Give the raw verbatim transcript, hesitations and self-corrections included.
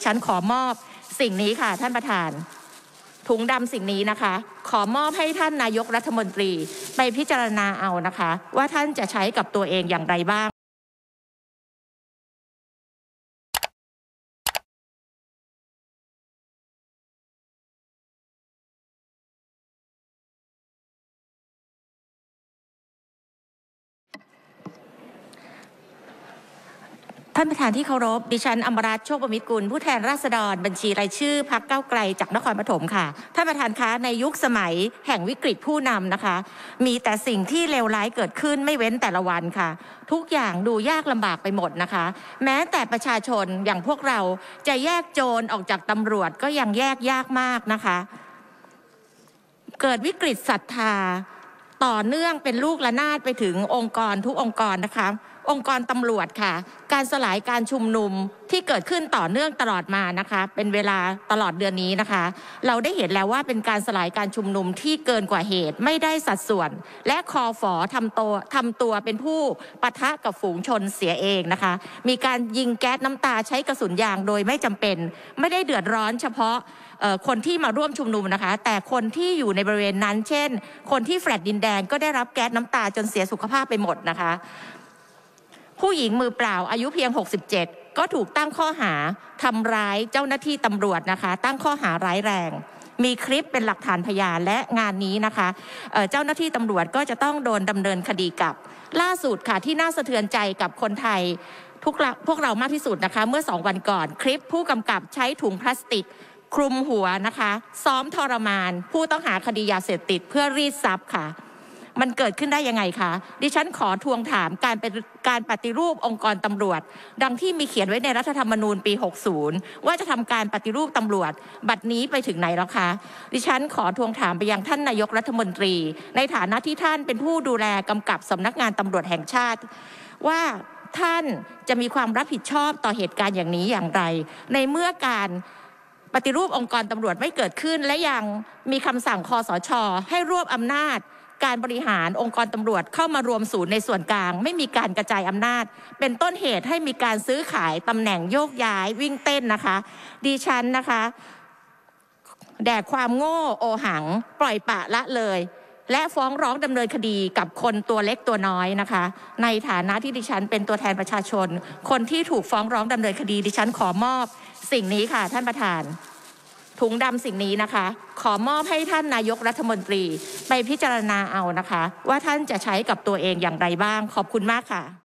ฉันขอมอบสิ่งนี้ค่ะท่านประธานถุงดำสิ่งนี้นะคะขอมอบให้ท่านนายกรัฐมนตรีไปพิจารณาเอานะคะว่าท่านจะใช้กับตัวเองอย่างไรบ้างท่านประธานที่เคารพดิฉันอมรัตน์โชคประมิตรกุลผู้แทนราษฎรบัญชีรายชื่อพรรคก้าวไกลจากนครปฐมค่ะท่านประธานคะในยุคสมัยแห่งวิกฤตผู้นำนะคะมีแต่สิ่งที่เลวร้ายเกิดขึ้นไม่เว้นแต่ละวันค่ะทุกอย่างดูยากลำบากไปหมดนะคะแม้แต่ประชาชนอย่างพวกเราจะแยกโจรออกจากตำรวจก็ยังแยกยากมากนะคะเกิดวิกฤตศรัทธาต่อเนื่องเป็นลูกระนาดไปถึงองค์กรทุกองค์กรนะคะองค์กรตำรวจค่ะการสลายการชุมนุมที่เกิดขึ้นต่อเนื่องตลอดมานะคะเป็นเวลาตลอดเดือนนี้นะคะเราได้เห็นแล้วว่าเป็นการสลายการชุมนุมที่เกินกว่าเหตุไม่ได้สัดส่วนและคอฝอทำตัวทำตัวเป็นผู้ปะทะกับฝูงชนเสียเองนะคะมีการยิงแก๊สน้ำตาใช้กระสุนยางโดยไม่จำเป็นไม่ได้เดือดร้อนเฉพาะคนที่มาร่วมชุมนุมนะคะแต่คนที่อยู่ในบริเวณนั้นเช่นคนที่แฟลตดินแดงก็ได้รับแก๊สน้ำตาจนเสียสุขภาพไปหมดนะคะผู้หญิงมือเปล่าอายุเพียงหกสิบเจ็ดก็ถูกตั้งข้อหาทำร้ายเจ้าหน้าที่ตำรวจนะคะตั้งข้อหาร้ายแรงมีคลิปเป็นหลักฐานพยานและงานนี้นะคะเอ่อเจ้าหน้าที่ตำรวจก็จะต้องโดนดำเนินคดีกับล่าสุดค่ะที่น่าสะเทือนใจกับคนไทยทุกพวกเรามากที่สุดนะคะเมื่อสองวันก่อนคลิปผู้กำกับใช้ถุงพลาสติกคลุมหัวนะคะซ้อมทรมานผู้ต้องหาคดียาเสพติดเพื่อรีดทรัพย์ค่ะมันเกิดขึ้นได้ยังไงคะดิฉันขอทวงถามการเป็นการปฏิรูปองค์กรตำรวจดังที่มีเขียนไว้ในรัฐธรรมนูญปีหกสิบว่าจะทำการปฏิรูปตำรวจบัดนี้ไปถึงไหนแล้วคะดิฉันขอทวงถามไปยังท่านนายกรัฐมนตรีในฐานะที่ท่านเป็นผู้ดูแลกำกับสำนักงานตำรวจแห่งชาติว่าท่านจะมีความรับผิดชอบต่อเหตุการณ์อย่างนี้อย่างไรในเมื่อการปฏิรูปองค์กรตำรวจไม่เกิดขึ้นและยังมีคำสั่งคสช.ให้รวบอำนาจการบริหารองค์กรตำรวจเข้ามารวมศูนย์ในส่วนกลางไม่มีการกระจายอำนาจเป็นต้นเหตุให้มีการซื้อขายตำแหน่งโยกย้ายวิ่งเต้นนะคะดิฉันนะคะแด่ความโง่โอหังปล่อยปละละเลยและฟ้องร้องดำเนินคดีกับคนตัวเล็กตัวน้อยนะคะในฐานะที่ดิฉันเป็นตัวแทนประชาชนคนที่ถูกฟ้องร้องดำเนินคดีดิฉันขอมอบสิ่งนี้ค่ะท่านประธานถุงดำสิ่งนี้นะคะขอมอบให้ท่านนายกรัฐมนตรีไปพิจารณาเอานะคะว่าท่านจะใช้กับตัวเองอย่างไรบ้างขอบคุณมากค่ะ